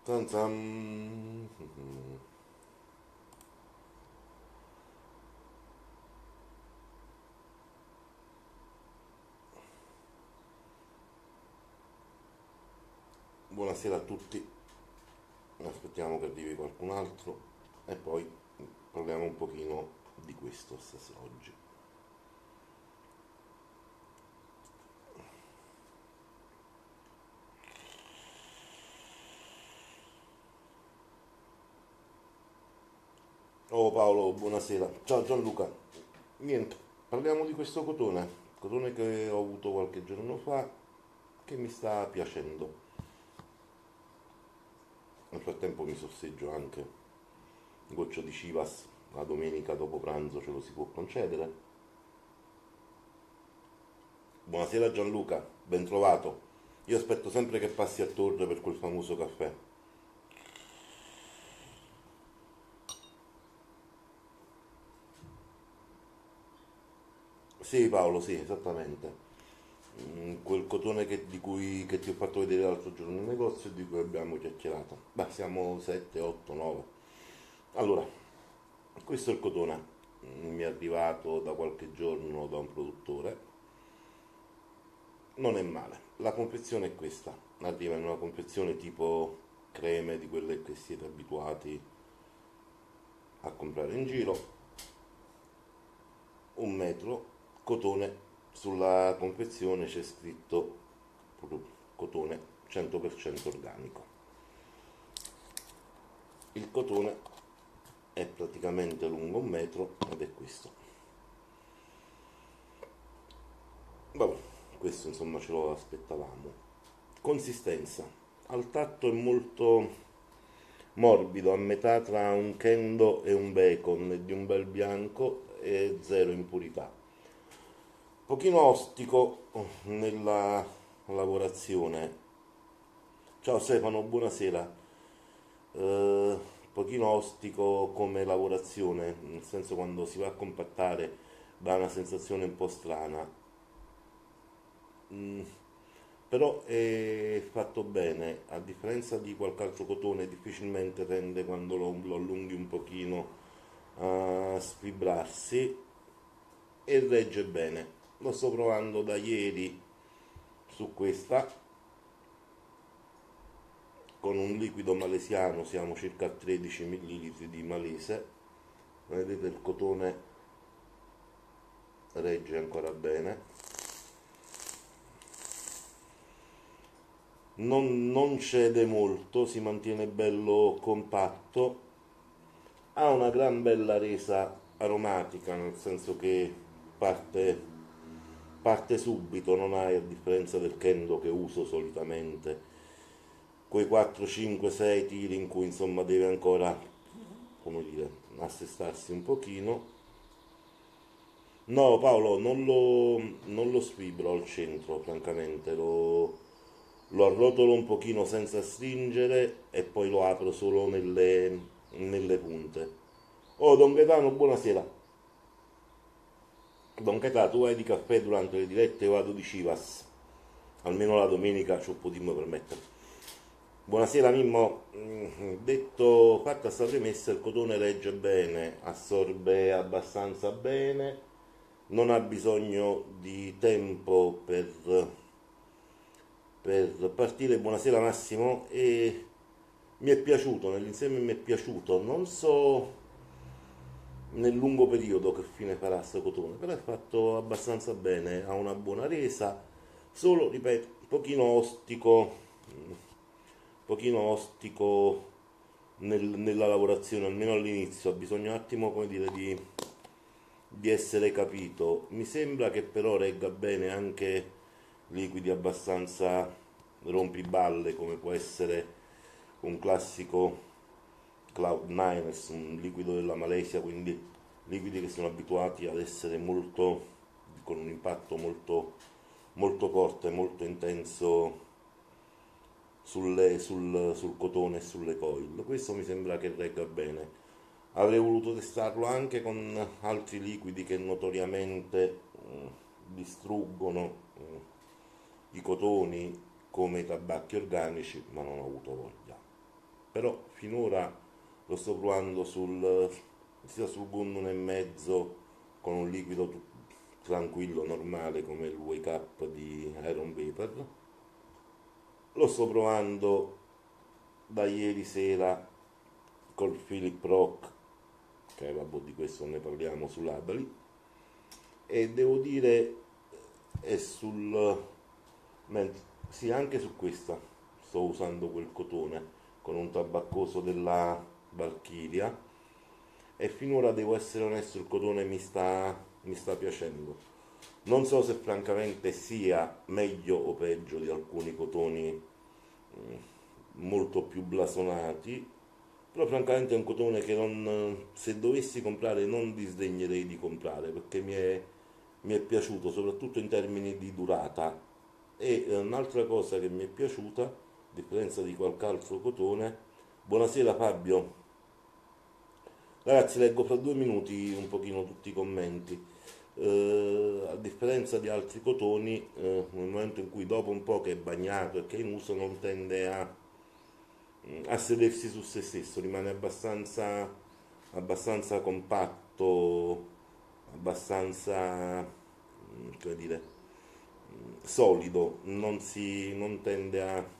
Zan zan. Buonasera a tutti, aspettiamo che arrivi qualcun altro e poi parliamo un pochino di questo stasera oggi. Oh Paolo, buonasera. Ciao Gianluca. Niente, parliamo di questo cotone che ho avuto qualche giorno fa che mi sta piacendo. Nel frattempo mi sorseggio anche un goccio di Chivas, la domenica dopo pranzo ce lo si può concedere. Buonasera Gianluca, ben trovato. Io aspetto sempre che passi a Torre per quel famoso caffè. Sì Paolo, sì, esattamente. Quel cotone che ti ho fatto vedere l'altro giorno in negozio e di cui abbiamo chiacchierato. Beh, siamo 7, 8, 9. Allora, questo è il cotone. Mi è arrivato da qualche giorno da un produttore. Non è male. La confezione è questa. Arriva in una confezione tipo creme di quelle che siete abituati a comprare in giro. 1 metro, cotone. Sulla confezione c'è scritto cotone 100% organico. Il cotone è praticamente lungo 1 metro ed è questo. Vabbè, questo insomma ce lo aspettavamo. Consistenza. Al tatto è molto morbido, a metà tra un kendo e un bacon, e di un bel bianco e zero impurità. Pochino ostico nella lavorazione. Ciao Stefano, buonasera. Eh, Pochino ostico come lavorazione, nel senso quando si va a compattare dà una sensazione un po' strana. Mm, Però è fatto bene, a differenza di qualche altro cotone difficilmente tende quando lo allunghi un pochino a sfibrarsi e regge bene. Lo sto provando da ieri su questa con un liquido malesiano, siamo circa a 13 ml di malese. Vedete il cotone regge ancora bene, non cede molto, si mantiene bello compatto, ha una gran bella resa aromatica, nel senso che parte, parte subito, non hai, a differenza del kendo che uso solitamente, quei 4, 5, 6 tiri in cui insomma deve ancora, come dire, assestarsi un pochino. No Paolo, non lo sfibro al centro, francamente, lo arrotolo un pochino senza stringere e poi lo apro solo nelle punte. Oh, Don Gaetano, buonasera. Don Gaetano, tu vai di caffè durante le dirette, io vado di Civas. Almeno la domenica ci potremmo permettere. Buonasera Mimmo. Detto, fatta sta premessa, il cotone regge bene, assorbe abbastanza bene, non ha bisogno di tempo per partire. Buonasera Massimo. E mi è piaciuto, nell'insieme mi è piaciuto, non so nel lungo periodo che fine farà sto cotone, però è fatto abbastanza bene, ha una buona resa, solo, ripeto, pochino ostico nella lavorazione, almeno all'inizio, ha bisogno un attimo, come dire, di essere capito. Mi sembra che però regga bene anche liquidi abbastanza rompiballe, come può essere un classico Cloud 9, un liquido della Malesia, quindi liquidi che sono abituati ad essere molto, con un impatto molto forte, molto intenso sul cotone e sulle coil. Questo mi sembra che regga bene. Avrei voluto testarlo anche con altri liquidi che notoriamente distruggono eh, i cotoni, come i tabacchi organici, ma non ho avuto voglia. però finora lo sto provando sia sul gun 1,5 con un liquido tranquillo, normale come il Wake Up di Iron Vapor. Lo sto provando da ieri sera col Philip Rock, che vabbè di questo ne parliamo sull'Abali, e devo dire è sì, anche su questa sto usando quel cotone con un tabaccoso della Valkyria e finora devo essere onesto, il cotone mi sta piacendo. Non so se francamente sia meglio o peggio di alcuni cotoni molto più blasonati, però francamente è un cotone che se dovessi comprare non disdegnerei di comprare perché mi è piaciuto soprattutto in termini di durata. E un'altra cosa che mi è piaciuta, a differenza di qualche altro cotone, buonasera Fabio, ragazzi leggo fra 2 minuti un pochino tutti i commenti. A differenza di altri cotoni, nel momento in cui dopo un po' che è bagnato e che è in uso non tende a sedersi su se stesso, rimane abbastanza compatto, abbastanza, come dire, solido, non tende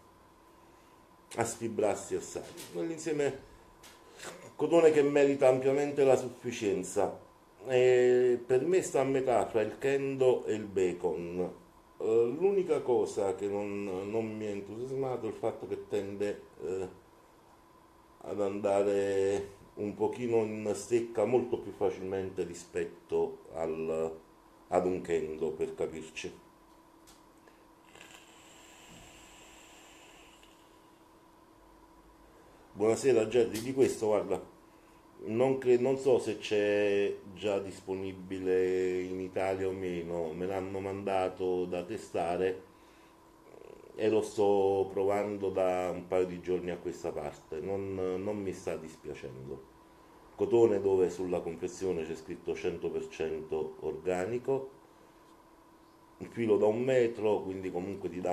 a sfibrarsi assai. Nell'insieme cotone che merita ampiamente la sufficienza. E per me sta a metà fra il Kendo e il Bacon. L'unica cosa che non mi ha entusiasmato è il fatto che tende ad andare un pochino in stecca molto più facilmente rispetto ad un Kendo, per capirci. Buonasera Jerry, di questo guarda, non so se c'è già disponibile in Italia o meno, me l'hanno mandato da testare e lo sto provando da un paio di giorni a questa parte, non mi sta dispiacendo. Cotone dove sulla confezione c'è scritto 100% organico, un filo da 1 metro, quindi comunque ti dà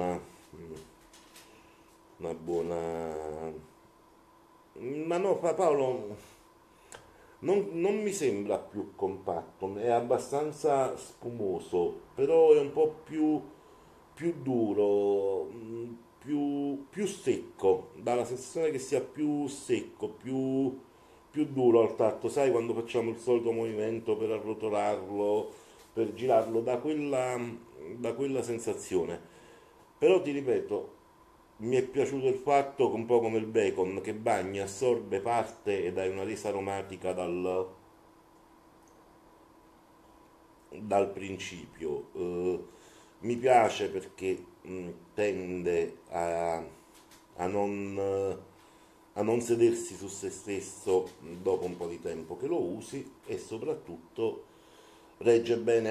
una buona. Ma no, Paolo, non mi sembra più compatto, è abbastanza spumoso, però è un po' più duro, più secco, dà la sensazione che sia più secco, più duro al tatto, sai quando facciamo il solito movimento per arrotolarlo, per girarlo, da quella sensazione. Però ti ripeto, mi è piaciuto il fatto che un po' come il bacon, che bagna, assorbe parte e dai una resa aromatica dal principio. Mi piace perché tende a non sedersi su se stesso dopo un po' di tempo che lo usi e soprattutto regge bene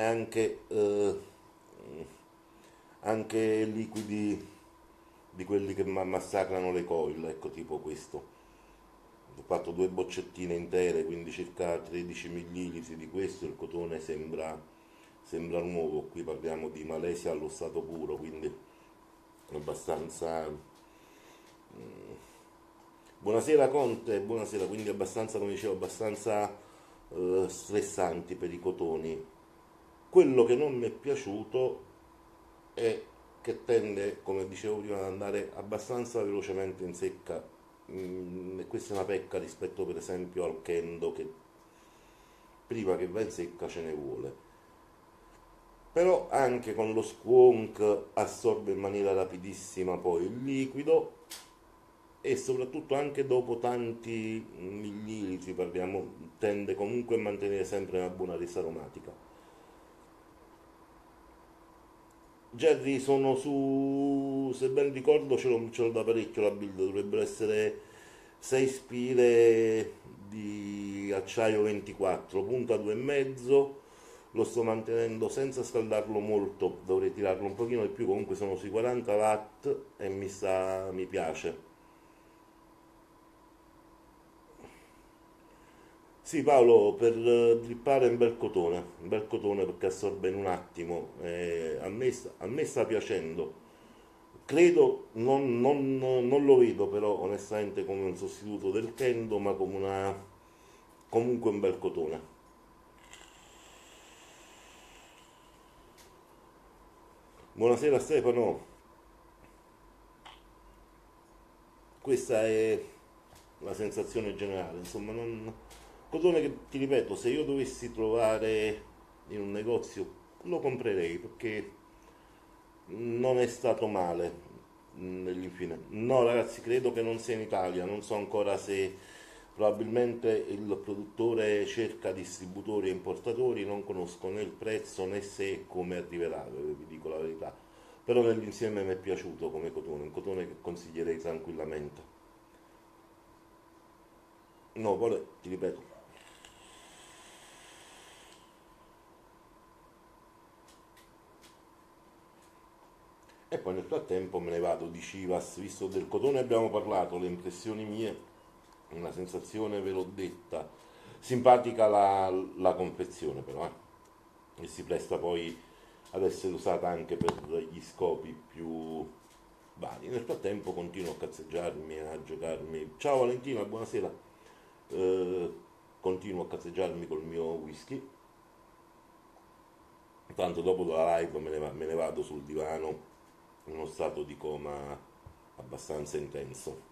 anche liquidi di quelli che massacrano le coil, ecco tipo questo. Ho fatto 2 boccettine intere, quindi circa 13 millilitri di questo, il cotone sembra nuovo, qui parliamo di Malesia allo stato puro, quindi abbastanza. Buonasera Conte, buonasera, quindi abbastanza, come dicevo, abbastanza stressanti per i cotoni. Quello che non mi è piaciuto è che tende, come dicevo prima, ad andare abbastanza velocemente in secca. E questa è una pecca rispetto per esempio al Kendo che prima che va in secca ce ne vuole. Però anche con lo squonk assorbe in maniera rapidissima poi il liquido e soprattutto anche dopo tanti millilitri, parliamo, tende comunque a mantenere sempre una buona resa aromatica. Jerry, sono se ben ricordo ce l'ho da parecchio la build, dovrebbero essere 6 spire di acciaio 24, punta 2,5, lo sto mantenendo senza scaldarlo molto, dovrei tirarlo un pochino di più, comunque sono sui 40 watt e mi piace. Sì, Paolo, per drippare un bel cotone perché assorbe in un attimo. A me sta piacendo. Credo, non lo vedo però onestamente come un sostituto del Kendo, ma come comunque un bel cotone. Buonasera Stefano, questa è la sensazione generale, insomma, cotone che ti ripeto, se io dovessi trovare in un negozio lo comprerei perché non è stato male nell'infine. No, ragazzi, credo che non sia in Italia, non so ancora se probabilmente il produttore cerca distributori e importatori, non conosco né il prezzo né se e come arriverà, vi dico la verità. Però nell'insieme mi è piaciuto come cotone, un cotone che consiglierei tranquillamente. No, poi ti ripeto, e poi nel frattempo me ne vado di Civas, visto del cotone abbiamo parlato, le impressioni mie, una sensazione ve l'ho detta, simpatica la confezione però, e si presta poi ad essere usata anche per gli scopi più vari. Nel frattempo continuo a cazzeggiarmi, a giocarmi. Ciao Valentina, buonasera. Eh, Continuo a cazzeggiarmi col mio whisky. Tanto dopo la live me ne vado sul divano in uno stato di coma abbastanza intenso.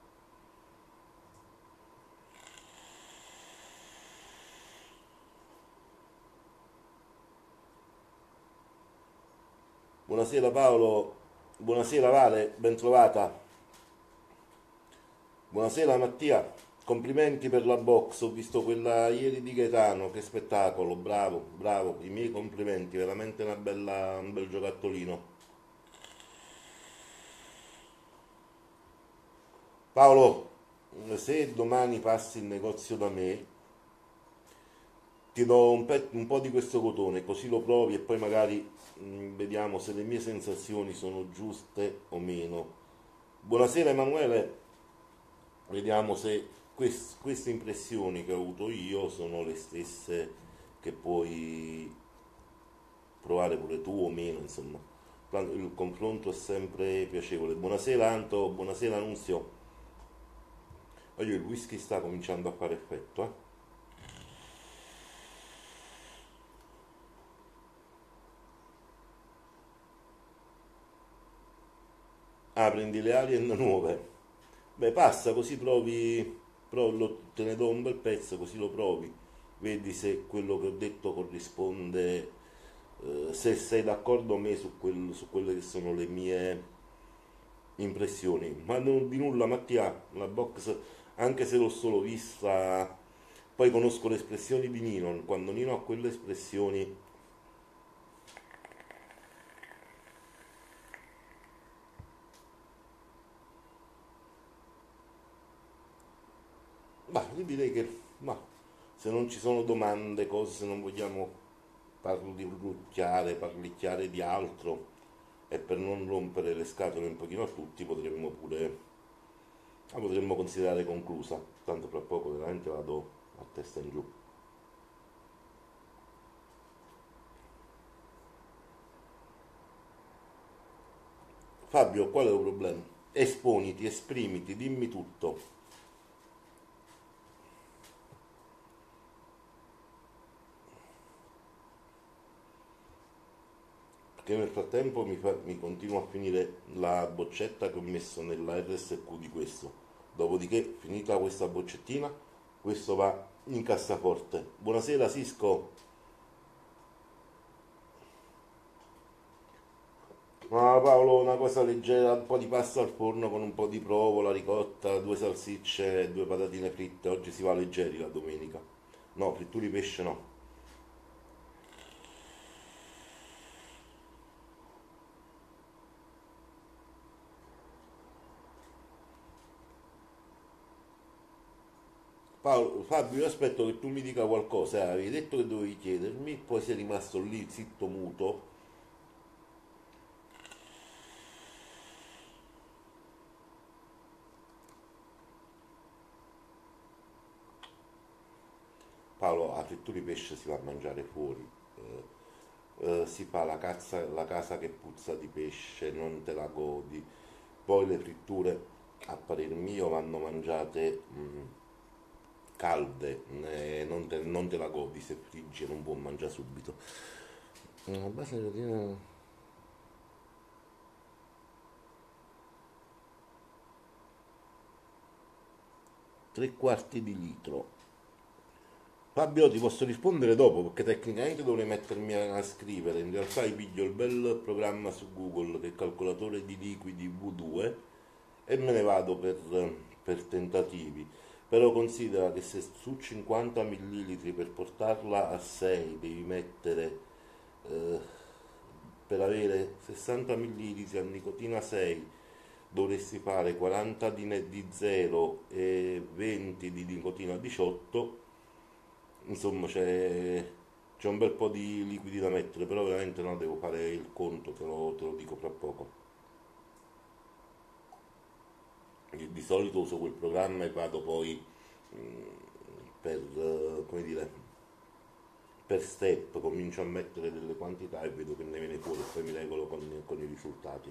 Buonasera Paolo, buonasera Vale, ben trovata. Buonasera Mattia, complimenti per la box, ho visto quella ieri di Gaetano, che spettacolo, bravo, bravo, i miei complimenti, veramente un bel giocattolino. Paolo, se domani passi in negozio da me, ti do un po' di questo cotone, così lo provi e poi magari vediamo se le mie sensazioni sono giuste o meno. Buonasera Emanuele, vediamo se queste impressioni che ho avuto io sono le stesse che puoi provare pure tu o meno, insomma. Il confronto è sempre piacevole. Buonasera Anto, buonasera Nunzio. Oggi il whisky sta cominciando a fare effetto, eh? Ah, prendi le Alien nuove. Beh, passa così provi, te ne do un bel pezzo così lo provi. Vedi se quello che ho detto corrisponde, se sei d'accordo con me su quelle che sono le mie impressioni. Ma di nulla Mattia, la box, anche se l'ho solo vista, poi conosco le espressioni di Nino. Quando Nino ha quelle espressioni, ma io direi che, ma se non ci sono domande, cose, se non vogliamo parlicchiare di altro e per non rompere le scatole un pochino a tutti la potremmo considerare conclusa. Tanto fra poco veramente vado a testa in giù. Fabio, qual è il problema? Esponiti, esprimiti, dimmi tutto. Perché nel frattempo mi continua a finire la boccetta che ho messo nella RSQ di questo. Dopodiché, finita questa boccettina, questo va in cassaforte. Buonasera Cisco. Ma Paolo, una cosa leggera, un po' di pasta al forno con un po' di provola, ricotta, due salsicce e due patatine fritte. Oggi si va leggeri la domenica. No, fritture di pesce no. Paolo, Fabio, io aspetto che tu mi dica qualcosa. Avevi detto che dovevi chiedermi, poi sei rimasto lì zitto muto. Paolo, la frittura di pesce si va a mangiare fuori. si fa la casa che puzza di pesce, non te la godi. Poi le fritture, a parer mio, vanno mangiate calde, non te la godi se friggi, non può mangiare subito. Base di proteina. 3/4 litro. Fabio, ti posso rispondere dopo perché tecnicamente dovrei mettermi a scrivere. In realtà io piglio il bel programma su Google che è il calcolatore di liquidi V2 e me ne vado per tentativi. Però considera che se su 50 millilitri per portarla a 6 devi mettere, eh, per avere 60 millilitri a nicotina 6, dovresti fare 40 di 0 e 20 di nicotina 18. Insomma c'è un bel po' di liquidi da mettere, però veramente no, devo fare il conto, te lo dico fra poco. Io di solito uso quel programma e vado poi come dire, per step, comincio a mettere delle quantità e vedo che ne viene fuori e poi mi regolo con i risultati.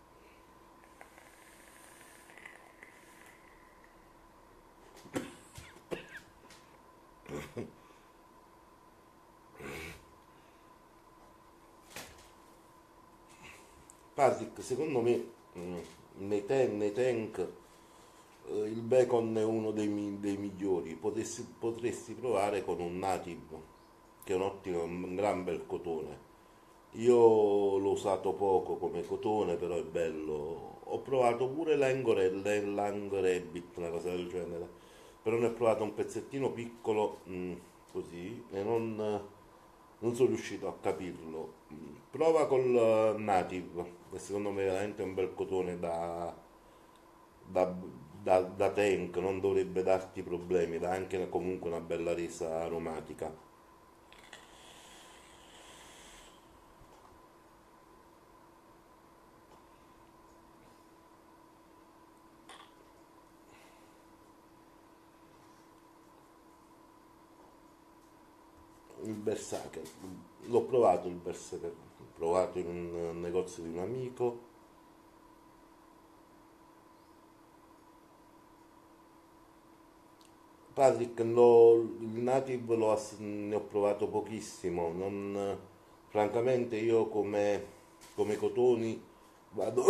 Patrick, secondo me nei tank il bacon è uno dei migliori. Potresti provare con un native, che è un gran bel cotone. Io l'ho usato poco come cotone, però è bello. Ho provato pure l'Angor Rabbit, una cosa del genere, però ne ho provato un pezzettino piccolo, così, e non sono riuscito a capirlo. Prova col Native, che secondo me è veramente un bel cotone da, da tank, non dovrebbe darti problemi, dà anche comunque una bella resa aromatica. Il Berserker, l'ho provato il Berserker, l'ho provato in un negozio di un amico. Patrick, il Native ne ho provato pochissimo, francamente io come cotoni vado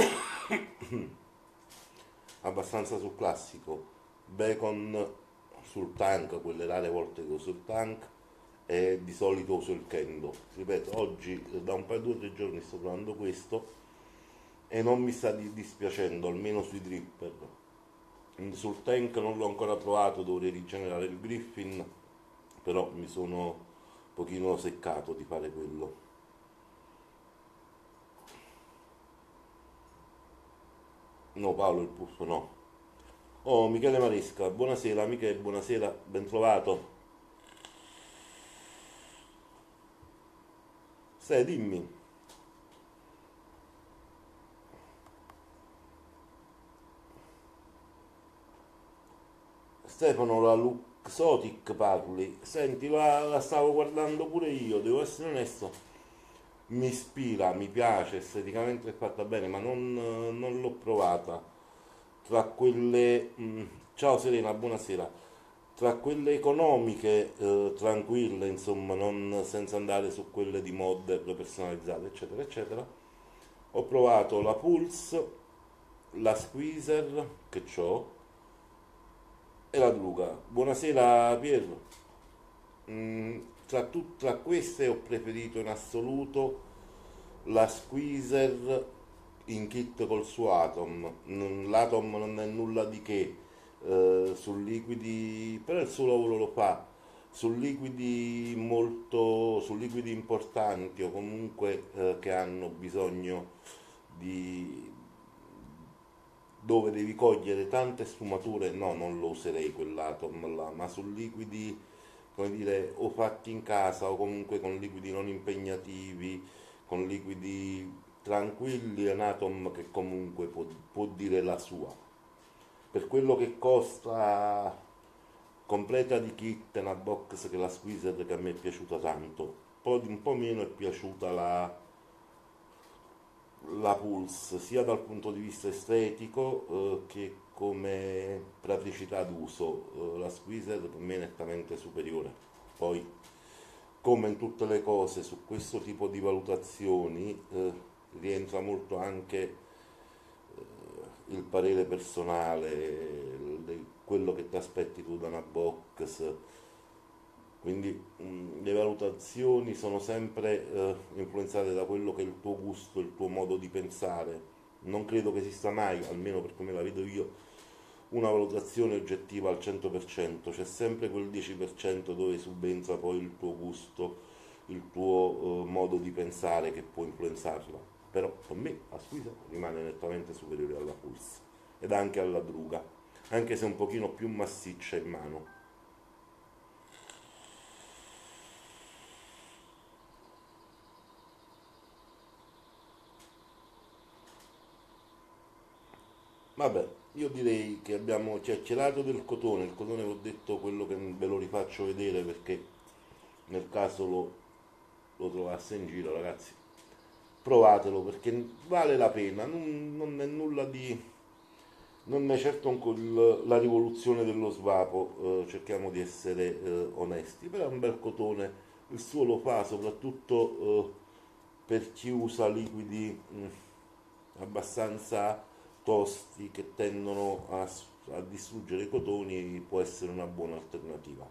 abbastanza sul classico, bacon sul tank, quelle rare volte che uso il tank, e di solito uso il Kendo. Ripeto, oggi da un paio di 2 o 3 giorni sto provando questo e non mi sta dispiacendo, almeno sui dripper. Sul tank non l'ho ancora provato, dovrei rigenerare il Griffin, però mi sono un pochino seccato di fare quello. No, Paolo, il puffo no. Oh, Michele Maresca, buonasera Michele, buonasera, ben trovato. Dimmi. Stefano, la Luxotic parli? Senti, la stavo guardando pure io, devo essere onesto. Mi ispira, mi piace, esteticamente è fatta bene, ma non l'ho provata. Tra quelle... ciao Serena, buonasera. Tra quelle economiche, tranquille, insomma, senza andare su quelle di mod personalizzate, eccetera, eccetera, ho provato la Pulse, la Squeezer, che ho, e la Druga. Buonasera Pietro. Tra queste ho preferito in assoluto la Squeezer in kit col suo Atom. L'Atom non è nulla di che, su liquidi, però il suo lavoro lo fa. Su liquidi importanti o comunque che hanno bisogno di dove devi cogliere tante sfumature, no, non lo userei quell'Atom là, ma su liquidi, come dire, o fatti in casa o comunque con liquidi non impegnativi, con liquidi tranquilli, è un Atom che comunque può dire la sua. Per quello che costa completa di kit, una box che la Squeezer che a me è piaciuta tanto. un po' meno è piaciuta la Pulse, sia dal punto di vista estetico che come praticità d'uso. La Squeezer per me è nettamente superiore. Poi, come in tutte le cose, su questo tipo di valutazioni rientra molto anche il parere personale, quello che ti aspetti tu da una box. Quindi le valutazioni sono sempre influenzate da quello che è il tuo gusto, il tuo modo di pensare. Non credo che esista mai, almeno per come la vedo io, una valutazione oggettiva al 100%, c'è sempre quel 10% dove subentra poi il tuo gusto, il tuo modo di pensare che può influenzarla. Però per me la Squeezer rimane nettamente superiore alla Pulse ed anche alla Druga, anche se un pochino più massiccia in mano. Vabbè, io direi che abbiamo chiacchierato del cotone, il cotone vi ho detto quello che ve lo rifaccio vedere perché nel caso lo trovasse in giro, ragazzi, provatelo perché vale la pena, non è nulla di... non è certo la rivoluzione dello svapo, cerchiamo di essere onesti, però è un bel cotone, il suo lo fa soprattutto per chi usa liquidi abbastanza tosti che tendono a distruggere i cotoni, può essere una buona alternativa.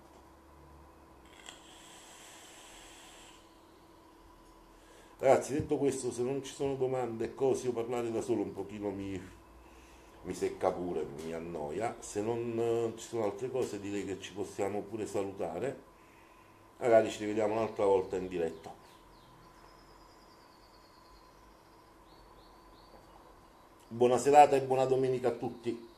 Ragazzi, detto questo, se non ci sono domande e cose, io parlare da solo un pochino mi secca pure, mi annoia. Se non ci sono altre cose, direi che ci possiamo pure salutare. Magari ci rivediamo un'altra volta in diretta. Buona serata e buona domenica a tutti.